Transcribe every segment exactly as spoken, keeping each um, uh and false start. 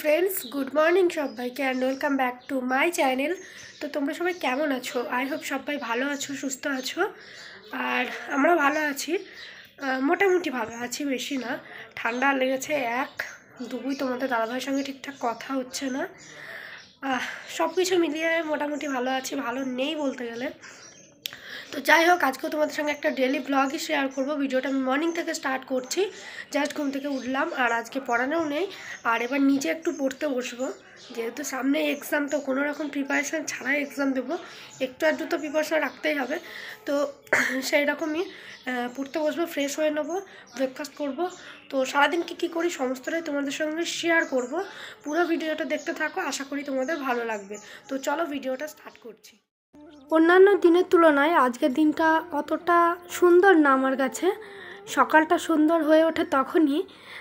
Friends good morning सबाइके and welcome back to my channel. तो तुम्हारा सबाई केमन आछो? आई होप सबाई भालो आछो, सुस्थ आछो और आमरा भालो आछि, मोटामुटी भालो आछि, बेशी ना। ठंडा लेगेछे एक दुई, तोमादेर दादाभाइयेर संगे ठीकठाक कथा होच्छे ना, सब किछु मिलिए मोटामुटी भालो आछि, भालो नेই बोलते गेले। तो যাই হোক আজকে তোমাদের সঙ্গে একটা ডেইলি ব্লগই শেয়ার করব। ভিডিওটা আমি মর্নিং থেকে স্টার্ট করছি, জাস্ট ঘুম থেকে উঠলাম আর আজকে পড়ানোও নেই। আর এবার নিজে একটু পড়তে বসবো, যেহেতু সামনে এক্সাম, তো কোনো রকম প্রিপারেশান ছাড়াই এক্সাম দেবো, একটু আধটু তো প্রিপারেশান রাখতেই হবে। তো সেই রকমই পড়তে বসবো, ফ্রেশ হয়ে নেবো, ব্রেকফাস্ট করব। তো সারাদিন কী কী করি সমস্তটাই তোমাদের সঙ্গে শেয়ার করব। পুরো ভিডিওটা দেখতে থাকো, আশা করি তোমাদের ভালো লাগবে। তো চলো ভিডিওটা স্টার্ট করছি। অন্যান্য দিনের তুলনায় আজকের দিনটা অতটা সুন্দর না আমার কাছে। সকালটা সুন্দর হয়ে ওঠে তখনই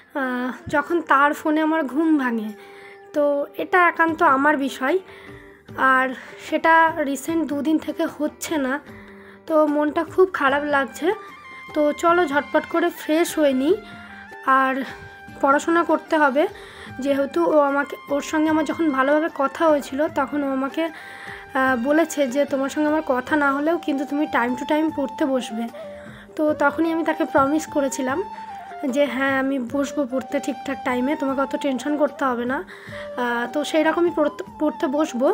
যখন তার ফোনে আমার ঘুম ভাঙে। তো এটা একান্ত আমার বিষয়, আর সেটা রিসেন্ট দুদিন থেকে হচ্ছে না, তো মনটা খুব খারাপ লাগছে। তো চলো ঝটপট করে ফ্রেশ হয়ে নিই, আর পড়াশোনা করতে হবে। যেহেতু ও আমাকে, ওর সঙ্গে আমার যখন ভালোভাবে কথা হয়েছিল তখন ও আমাকে বলেছে যে তোমার সঙ্গে আমার কথা না হলেও কিন্তু তুমি টাইম টু টাইম পড়তে বসবে। তো তখনই আমি তাকে প্রমিস করেছিলাম যে হ্যাঁ আমি বসবো পড়তে ঠিকঠাক টাইমে, তোমাকে অত টেনশন করতে হবে না। তো সেই রকমই পড়তে বসবো।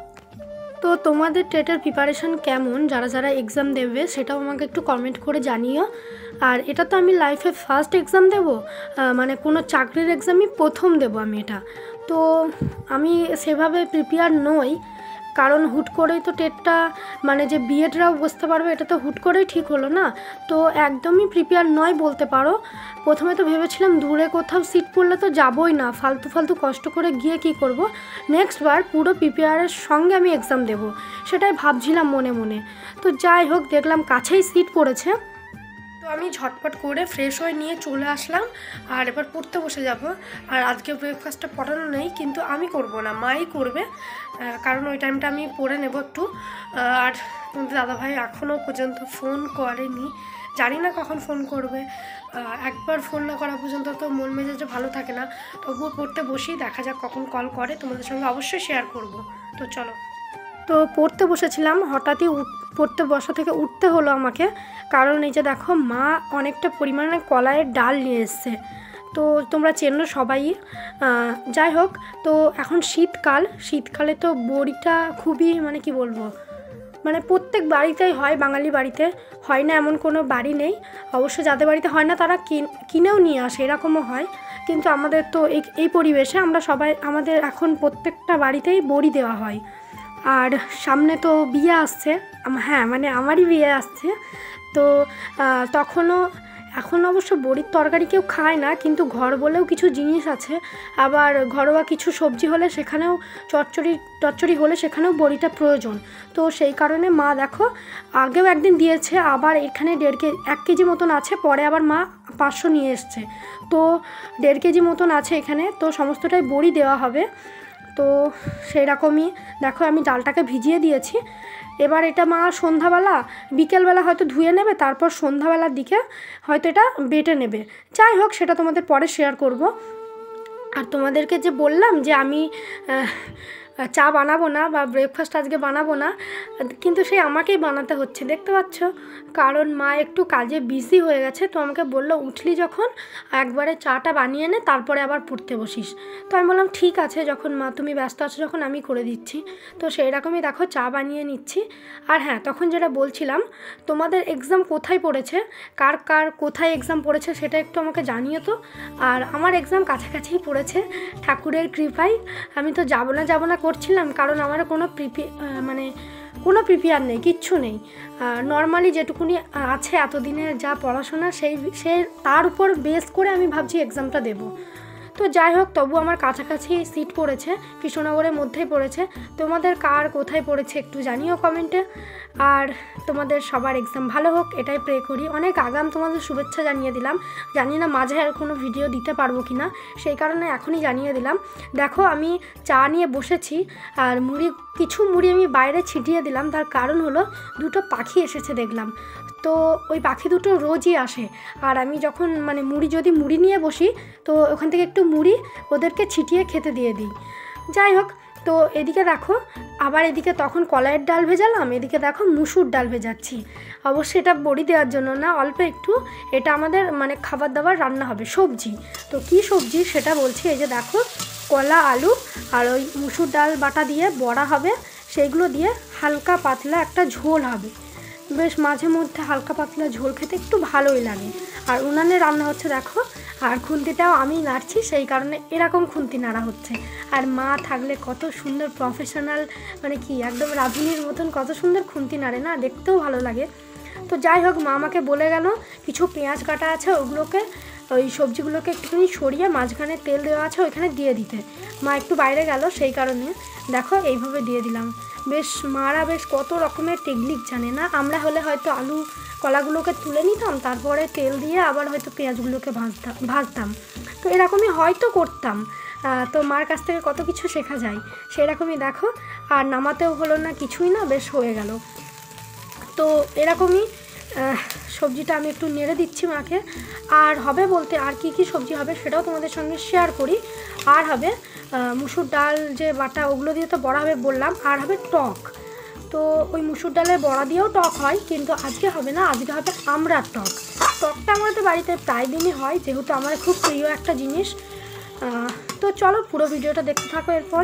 তো তোমাদের টেটের প্রিপারেশান কেমন, যারা যারা এক্সাম দেবে সেটাও আমাকে একটু কমেন্ট করে জানিও। আর এটা তো আমি লাইফে ফার্স্ট এক্সাম দেবো, মানে কোনো চাকরির এক্সামই প্রথম দেবো আমি এটা। তো আমি সেভাবে প্রিপেয়ার নই, কারণ হুট করেই তো টেটটা, মানে যে বিএডরাও বসতে পারবে এটা তো হুট করেই ঠিক হলো না। তো একদমই প্রিপেয়ার নয় বলতে পারো। প্রথমে তো ভেবেছিলাম দূরে কোথাও সিট পড়লে তো যাবই না, ফালতু ফালতু কষ্ট করে গিয়ে কি করব, নেক্সট বার পুরো প্রিপেয়ারের সঙ্গে আমি এক্সাম দেব, সেটাই ভাবছিলাম মনে মনে। তো যাই হোক, দেখলাম কাছেই সিট পড়েছে, তো আমি ঝটপট করে ফ্রেশ হয়ে নিয়ে চলে আসলাম, আর এবার পড়তে বসে যাব। আর আজকে ব্রেকফাস্টটা পড়ানো নেই, কিন্তু আমি করব না, মাই করবে, কারণ ওই টাইমটা আমি পড়ে নেব একটু। আর তোমাদের দাদাভাই এখনও পর্যন্ত ফোন করেনি, জানি না কখন ফোন করবে। একবার ফোন না করা পর্যন্ত তো মন মেজাজে ভালো থাকে না। তবুও পড়তে বসি, দেখা যাক কখন কল করে, তোমাদের সঙ্গে অবশ্যই শেয়ার করব। তো চলো, তো পড়তে বসেছিলাম, হঠাৎই পড়তে বসা থেকে উঠতে হলো আমাকে, কারণ এই যে দেখো মা অনেকটা পরিমাণে কলাইয়ের ডাল নিয়ে এসছে। তো তোমরা চেনো সবাই। যাই হোক, তো এখন শীতকাল, শীতকালে তো বড়িটা খুবই, মানে কি বলবো, মানে প্রত্যেক বাড়িতেই হয়, বাঙালি বাড়িতে হয় না এমন কোনো বাড়ি নেই। অবশ্য যাদের বাড়িতে হয় না তারা কিনেও নিয়ে আসে, এরকমও হয়। কিন্তু আমাদের তো এই এই পরিবেশে আমরা সবাই, আমাদের এখন প্রত্যেকটা বাড়িতেই বড়ি দেওয়া হয়। আর সামনে তো বিয়ে আসছে, হ্যাঁ মানে আমারই বিয়ে আসছে। তো তখনও, এখন অবশ্য বড়ির তরকারি কেউ খায় না, কিন্তু ঘর বলেও কিছু জিনিস আছে, আবার ঘরোয়া কিছু সবজি হলে সেখানেও, চচ্চড়ি টচ্চড়ি হলে সেখানেও বড়িটা প্রয়োজন। তো সেই কারণে মা দেখো আগেও একদিন দিয়েছে, আবার এখানে দেড় কেজি এক কেজি মতন আছে, পরে আবার মা পাঁচশো নিয়ে এসছে। তো দেড় কেজি মতন আছে এখানে, তো সমস্তটাই বড়ি দেওয়া হবে। তো সেই রকমই দেখো আমি ডালটাকে ভিজিয়ে দিয়েছি। এবার এটা মা সন্ধ্যাবেলা, বিকেলবেলা হয়তো ধুয়ে নেবে, তারপর সন্ধ্যাবেলার দিকে হয়তো এটা বেটে নেবে। যাই হোক, সেটা তোমাদের পরে শেয়ার করব। আর তোমাদেরকে যে বললাম যে আমি চা বানাবো না বা ব্রেকফাস্ট আজকে বানাবো না, কিন্তু সেই আমাকেই বানাতে হচ্ছে, দেখতে পাচ্ছ, কারণ মা একটু কাজে বিজি হয়ে গেছে। তো আমাকে বললো উঠলি যখন একবারে চাটা বানিয়ে নে, তারপরে আবার পড়তে বসিস। তো আমি বললাম ঠিক আছে, যখন মা তুমি ব্যস্ত আছো যখন আমি করে দিচ্ছি। তো সেই রকমই দেখো চা বানিয়ে নিচ্ছি। আর হ্যাঁ, তখন যেটা বলছিলাম, তোমাদের এক্সাম কোথায় পড়েছে, কার কার কোথায় এক্সাম পড়েছে সেটা একটু আমাকে জানিও তো। আর আমার এক্সাম কাছাকাছিই পড়েছে, ঠাকুরের কৃপায়। আমি তো যাবো না যাবো না করছিলাম, কারণ আমার কোনো প্রিপে মানে কোনো প্রিপেয়ার নেই, কিচ্ছু নেই। নর্মালি যেটুকুনি আছে এতদিনের যা পড়াশোনা, সেই সে তার উপর বেস করে আমি ভাবছি এক্সামটা দেব। তো যাই হোক, তবু আমার কাছাকাছি সিট পড়েছে, কৃষ্ণনগরের মধ্যেই পড়েছে। তোমাদের কার কোথায় পড়েছে একটু জানিও কমেন্টে। আর তোমাদের সবার এক্সাম ভালো হোক এটাই প্রে করি। অনেক আগাম তোমাদের শুভেচ্ছা জানিয়ে দিলাম, জানি না মাঝে আর কোনো ভিডিও দিতে পারবো কি না, সেই কারণে এখনই জানিয়ে দিলাম। দেখো আমি চা নিয়ে বসেছি, আর মুড়ি কিছু মুড়ি আমি বাইরে ছিটিয়ে দিলাম, তার কারণ হলো দুটো পাখি এসেছে দেখলাম, তো ওই পাখি দুটো রোজই আসে, আর আমি যখন মানে মুড়ি যদি মুড়ি নিয়ে বসি তো ওখান থেকে একটু মুড়ি ওদেরকে ছিটিয়ে খেতে দিয়ে দিই। যাই হোক, তো এদিকে দেখো আবার এদিকে তখন কলাইয়ের ডাল ভেজালাম, এদিকে দেখো মুসুর ডাল ভেজাচ্ছি। অবশ্যই এটা বড়ি দেওয়ার জন্য না, অল্প একটু, এটা আমাদের মানে খাবার দাবার রান্না হবে, সবজি। তো কি সবজি সেটা বলছি, এই যে দেখো কলা, আলু আর ওই মুসুর ডাল বাটা দিয়ে বড়া হবে, সেইগুলো দিয়ে হালকা পাতলা একটা ঝোল হবে। বেশ মাঝে মধ্যে হালকা পাতলা ঝোল খেতে একটু ভালোই লাগে। আর উনানে রান্না হচ্ছে দেখো, আর খুন্তিটাও আমি নাড়ছি, সেই কারণে এরকম খুন্তি নাড়া হচ্ছে। আর মা থাকলে কত সুন্দর প্রফেশনাল, মানে কি একদম রাঁধুনির মতন কত সুন্দর খুন্তি নাড়ে না, দেখতেও ভালো লাগে। তো যাই হোক, মা আমাকে বলে গেল কিছু পেঁয়াজ কাটা আছে, ওগুলোকে ওই সবজিগুলোকে একটুখানি সরিয়ে মাঝখানে তেল দেওয়া আছে ওইখানে দিয়ে দিতে। মা একটু বাইরে গেল, সেই কারণে দেখো এইভাবে দিয়ে দিলাম। বেশ মারা বেশ কত রকমের টেকনিক জানে না, আমরা হলে হয়তো আলু কলাগুলোকে তুলে নিতাম, তারপরে তেল দিয়ে আবার হয়তো পেঁয়াজগুলোকে ভাজতাম ভাজতাম তো এরকমই হয়তো করতাম। তো মার কাছ থেকে কত কিছু শেখা যায়, সেরকমই দেখো। আর নামাতেও হলো না, কিছুই না, বেশ হয়ে গেল। তো এরকমই সবজিটা আমি একটু নেড়ে দিচ্ছি মাকে। আর হবে বলতে আর কি কি সবজি হবে সেটাও তোমাদের সঙ্গে শেয়ার করি। আর হবে মুসুর ডাল যে বাটা, ওগুলো দিয়ে তো বড়া হবে বললাম, আর হবে টক। তো ওই মুসুর ডালের বড়া দিয়েও টক হয়, কিন্তু আজকে হবে না, আজকে হবে আমড়ার টক। টকটা আমাদের বাড়িতে প্রায় দিনই হয়, যেহেতু আমার খুব প্রিয় একটা জিনিস। তো চলো পুরো ভিডিওটা দেখতে থাকো। এরপর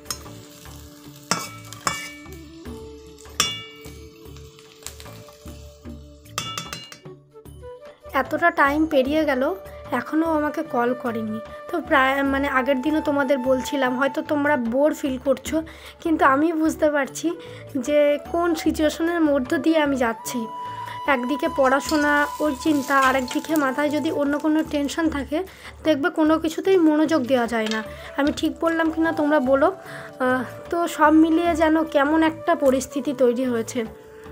এতটা টাইম পেরিয়ে গেল, এখনও আমাকে কল করেনি। তো প্রায় মানে আগের দিনও তোমাদের বলছিলাম, হয়তো তোমরা বোর ফিল করছো, কিন্তু আমি বুঝতে পারছি যে কোন সিচুয়েশনের মধ্য দিয়ে আমি যাচ্ছি। একদিকে পড়াশোনা, ওর চিন্তা, আর একদিকে মাথায় যদি অন্য কোনো টেনশন থাকে, দেখবে কোনো কিছুতেই মনোযোগ দেওয়া যায় না। আমি ঠিক বললাম কি না তোমরা বলো। তো সব মিলিয়ে যেন কেমন একটা পরিস্থিতি তৈরি হয়েছে।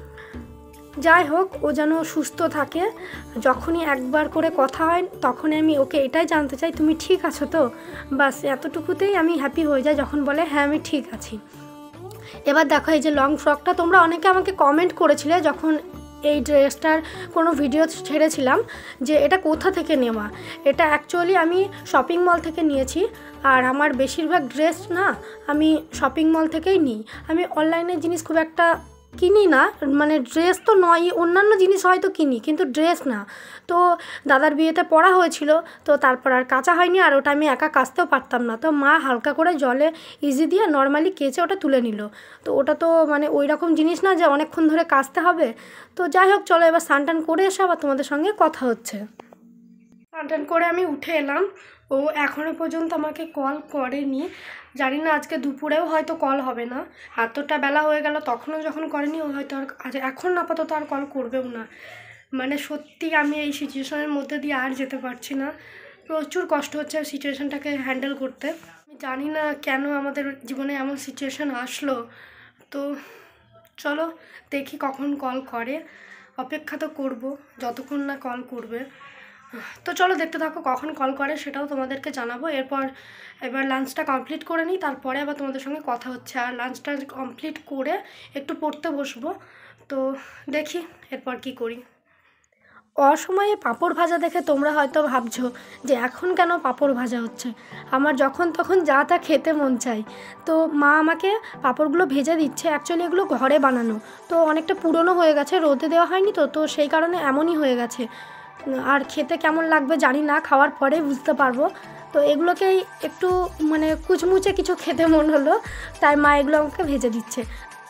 যাই হোক, ও যেন সুস্থ থাকে। যখনই একবার করে কথা হয় তখনই আমি ওকে এটাই জানতে চাই, তুমি ঠিক আছো তো, বাস এতটুকুতেই আমি হ্যাপি হয়ে যাই যখন বলে হ্যাঁ আমি ঠিক আছি। এবার দেখো এই যে লং ফ্রকটা, তোমরা অনেকে আমাকে কমেন্ট করেছিলে যখন এই ড্রেসটার কোনো ভিডিও ছেড়েছিলাম যে এটা কোথা থেকে নেওয়া। এটা অ্যাকচুয়ালি আমি শপিং মল থেকে নিয়েছি, আর আমার বেশিরভাগ ড্রেস না আমি শপিং মল থেকেই নিই। আমি অনলাইনে জিনিস খুব একটা কিনি না, মানে ড্রেস তো নয়, অন্যান্য জিনিস হয়তো কিনি, কিন্তু ড্রেস না। তো দাদার বিয়েতে পরা হয়েছিল, তো তারপর আর কাচা হয়নি, আর ওটা আমি একা কাচতেও পারতাম না, তো মা হালকা করে জলে ইজি দিয়ে নর্মালি কেচে ওটা তুলে নিল। তো ওটা তো মানে ওই রকম জিনিস না যে অনেকক্ষণ ধরে কাচতে হবে। তো যাই হোক, চলো এবার স্নান টান করে এসে আবার তোমাদের সঙ্গে কথা হচ্ছে। স্নান টান করে আমি উঠে এলাম, ও এখনও পর্যন্ত আমাকে কল করেনি। জানি না আজকে দুপুরেও হয়তো কল হবে না, এতটা বেলা হয়ে গেল তখনও যখন করেনি, ও হয়তো আর এখন আপাতত আর কল করবেও না। মানে সত্যি আমি এই সিচুয়েশনের মধ্যে দিয়ে আর যেতে পারছি না, প্রচুর কষ্ট হচ্ছে সিচুয়েশানটাকে হ্যান্ডেল করতে। আমি জানি না কেন আমাদের জীবনে এমন সিচুয়েশান আসলো। তো চলো দেখি কখন কল করে, অপেক্ষা তো করব যতক্ষণ না কল করবে। তো চলো দেখতে থাকো কখন কল করে, সেটাও তোমাদেরকে জানাবো। এরপর এবার লাঞ্চটা কমপ্লিট করে নিই, তারপরে আবার তোমাদের সঙ্গে কথা হচ্ছে। আর লাঞ্চটা কমপ্লিট করে একটু পড়তে বসবো, তো দেখি এরপর কি করি। অসময়ে পাঁপড় ভাজা দেখে তোমরা হয়তো ভাবছো যে এখন কেন পাঁপড় ভাজা হচ্ছে, আমার যখন তখন যা তা খেতে মন চাই। তো মা আমাকে পাঁপড়গুলো ভেজে দিচ্ছে, অ্যাকচুয়ালি এগুলো ঘরে বানানো, তো অনেকটা পুরনো হয়ে গেছে, রোদে দেওয়া হয়নি, তো তো সেই কারণে এমনই হয়ে গেছে। আর খেতে কেমন লাগবে জানি না, খাওয়ার পরেই বুঝতে পারবো। তো এগুলোকেই একটু মানে কুচমুচে কিছু খেতে মন হলো, তাই মা এগুলো আমাকে ভেজে দিচ্ছে।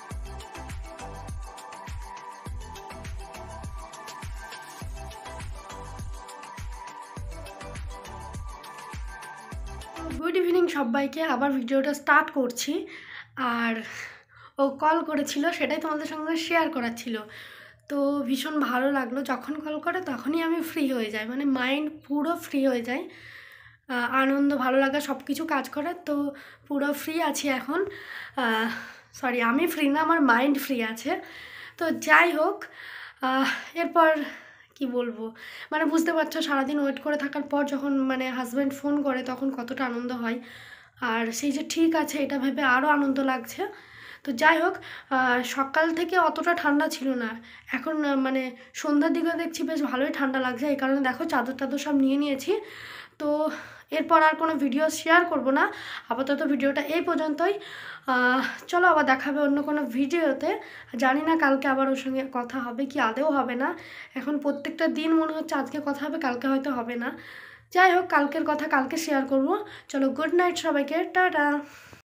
গুড ইভিনিং সবাইকে, আবার ভিডিওটা স্টার্ট করছি। আর ও কল করেছিল, সেটাই তোমাদের সঙ্গে শেয়ার করার ছিল। তো ভীষণ ভালো লাগলো, যখন কল করে তখনই আমি ফ্রি হয়ে যাই, মানে মাইন্ড পুরো ফ্রি হয়ে যায়, আনন্দ ভালো লাগা সব কিছু কাজ করে। তো পুরো ফ্রি আছি এখন, সরি আমি ফ্রি না, আমার মাইন্ড ফ্রি আছে। তো যাই হোক, এরপর কি বলবো, মানে বুঝতে পারছো সারাদিন ওয়েট করে থাকার পর যখন মানে হাজব্যান্ড ফোন করে তখন কতটা আনন্দ হয়। আর সেই যে ঠিক আছে এটা ভেবে আরও আনন্দ লাগছে। তো যাই হোক, সকাল থেকে অতটা ঠান্ডা ছিল না, এখন মানে সন্ধ্যার দিকে দেখছি বেশ ভালোই ঠান্ডা লাগছে। এই কারণে দেখো চাদর টাদর সব নিয়ে নিয়েছি। তো এরপর আর কোনো ভিডিও শেয়ার করব না, আপাতত ভিডিওটা এই পর্যন্তই। চলো আবার দেখাবে অন্য কোনো ভিডিওতে। জানি না কালকে আবার ওর সঙ্গে কথা হবে কি আদেও হবে না। এখন প্রত্যেকটা দিন মনে হচ্ছে আজকে কথা হবে, কালকে হয়তো হবে না। যাই হোক, কালকের কথা কালকে শেয়ার করব। চলো, গুড নাইট সবাইকে, টাটা।